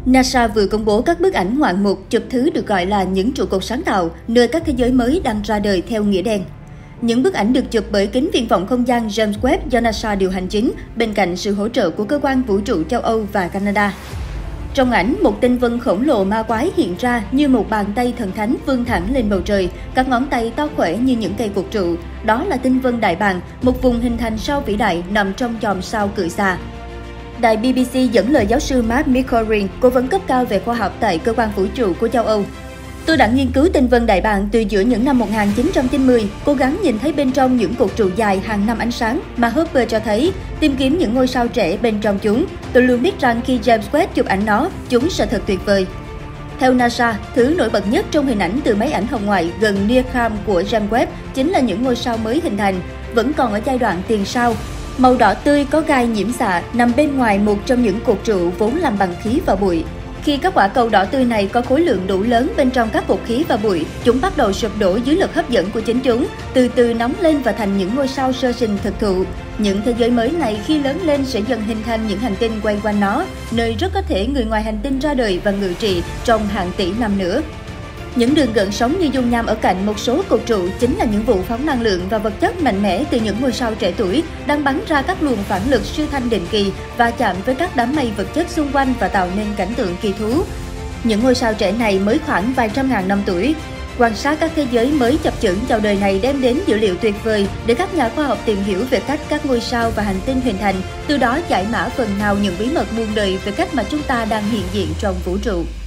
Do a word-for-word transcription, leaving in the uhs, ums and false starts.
NASA vừa công bố các bức ảnh ngoạn mục chụp thứ được gọi là những trụ cột sáng tạo, nơi các thế giới mới đang ra đời theo nghĩa đen. Những bức ảnh được chụp bởi kính viễn vọng không gian James Webb do NASA điều hành chính, bên cạnh sự hỗ trợ của cơ quan vũ trụ châu Âu và Canada. Trong ảnh, một tinh vân khổng lồ ma quái hiện ra như một bàn tay thần thánh vươn thẳng lên bầu trời, các ngón tay to khỏe như những cây cột trụ. Đó là tinh vân Đại Bàng, một vùng hình thành sao vĩ đại nằm trong chòm sao Cự Xà. Đài bê bê xê dẫn lời giáo sư Mark Micklering, cố vấn cấp cao về khoa học tại cơ quan vũ trụ của châu Âu. Tôi đã nghiên cứu tinh vân Đại Bàng từ giữa những năm một nghìn chín trăm chín mươi, cố gắng nhìn thấy bên trong những cột trụ dài hàng năm ánh sáng mà Hubble cho thấy, tìm kiếm những ngôi sao trẻ bên trong chúng. Tôi luôn biết rằng khi James Webb chụp ảnh nó, chúng sẽ thật tuyệt vời. Theo NASA, thứ nổi bật nhất trong hình ảnh từ máy ảnh hồng ngoại gần NIRCam của James Webb chính là những ngôi sao mới hình thành, vẫn còn ở giai đoạn tiền sao. Màu đỏ tươi có gai nhiễm xạ nằm bên ngoài một trong những cột trụ vốn làm bằng khí và bụi. Khi các quả cầu đỏ tươi này có khối lượng đủ lớn bên trong các cột khí và bụi, chúng bắt đầu sụp đổ dưới lực hấp dẫn của chính chúng, từ từ nóng lên và thành những ngôi sao sơ sinh thực thụ. Những thế giới mới này khi lớn lên sẽ dần hình thành những hành tinh quay quanh nó, nơi rất có thể người ngoài hành tinh ra đời và ngự trị trong hàng tỷ năm nữa. Những đường gợn sóng như dung nham ở cạnh một số cột trụ chính là những vụ phóng năng lượng và vật chất mạnh mẽ từ những ngôi sao trẻ tuổi đang bắn ra các luồng phản lực siêu thanh định kỳ và chạm với các đám mây vật chất xung quanh và tạo nên cảnh tượng kỳ thú. Những ngôi sao trẻ này mới khoảng vài trăm ngàn năm tuổi. Quan sát các thế giới mới chập chững chào đời này đem đến dữ liệu tuyệt vời để các nhà khoa học tìm hiểu về cách các ngôi sao và hành tinh hình thành, từ đó giải mã phần nào những bí mật muôn đời về cách mà chúng ta đang hiện diện trong vũ trụ.